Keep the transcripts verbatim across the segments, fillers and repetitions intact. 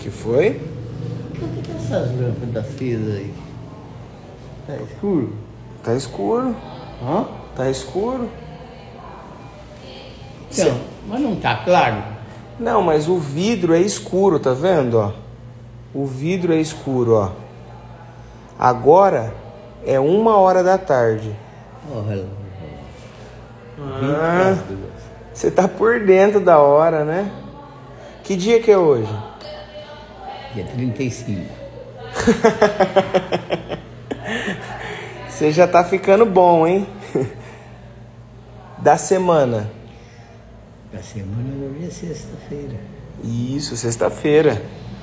Que foi? Por que tem essas lâmpadas acesas aí? Tá escuro? Tá escuro. Hã? Tá escuro. Então, Cê... mas não tá claro? Não, mas o vidro é escuro, tá vendo, ó? O vidro é escuro, ó. Agora é uma hora da tarde. Ó, oh, relógio. Ah, você tá por dentro da hora, né? Que dia que é hoje? Dia trinta e cinco. Você já tá ficando bom, hein? Da semana. Da semana hoje é sexta-feira. Isso, sexta-feira.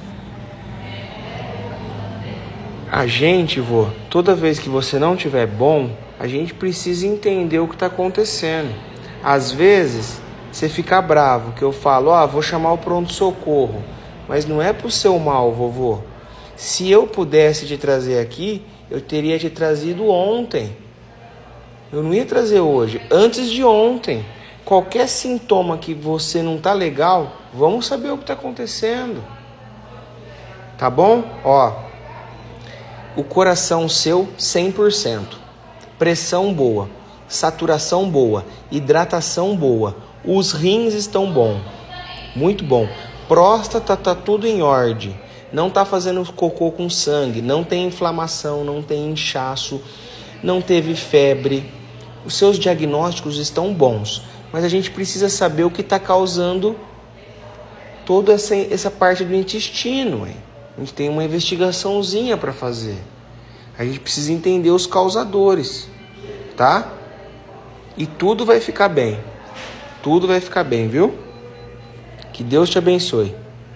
A gente, vô, toda vez que você não tiver bom, a gente precisa entender o que tá acontecendo. Às vezes, você fica bravo, que eu falo, ó, ah, vou chamar o pronto-socorro. Mas não é pro seu mal, vovô. Se eu pudesse te trazer aqui, eu teria te trazido ontem. Eu não ia trazer hoje, antes de ontem. Qualquer sintoma que você não tá legal, vamos saber o que tá acontecendo. Tá bom? Ó, o coração seu cem por cento. Pressão boa, saturação boa, hidratação boa. Os rins estão bom, muito bom. Próstata tá tudo em ordem. Não tá fazendo cocô com sangue, não tem inflamação, não tem inchaço, não teve febre. Os seus diagnósticos estão bons, mas a gente precisa saber o que está causando toda essa, essa parte do intestino. Hein? A gente tem uma investigaçãozinha para fazer. A gente precisa entender os causadores, tá? E tudo vai ficar bem. Tudo vai ficar bem, viu? Que Deus te abençoe.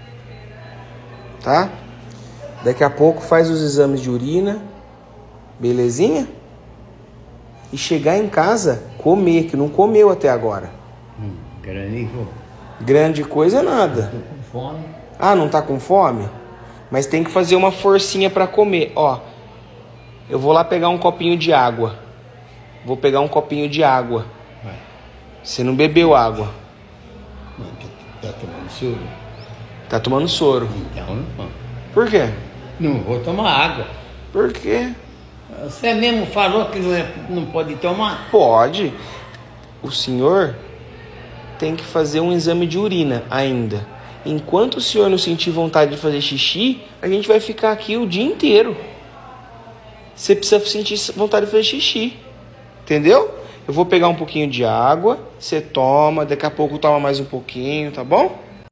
Tá? Daqui a pouco faz os exames de urina. Belezinha? E chegar em casa, comer, que não comeu até agora. Hum, grande coisa. Grande coisa nada. Tô com fome. Ah, não tá com fome? Mas tem que fazer uma forcinha pra comer. Ó, eu vou lá pegar um copinho de água. Vou pegar um copinho de água. Vai. Você não bebeu água. Não, tá, tá tomando soro? Tá tomando soro. Então não. Por quê? Não vou tomar água. Por quê? Você mesmo falou que não, é, não pode tomar? Pode. O senhor tem que fazer um exame de urina ainda. Enquanto o senhor não sentir vontade de fazer xixi, a gente vai ficar aqui o dia inteiro. Você precisa sentir vontade de fazer xixi. Entendeu? Eu vou pegar um pouquinho de água, você toma, daqui a pouco toma mais um pouquinho, tá bom?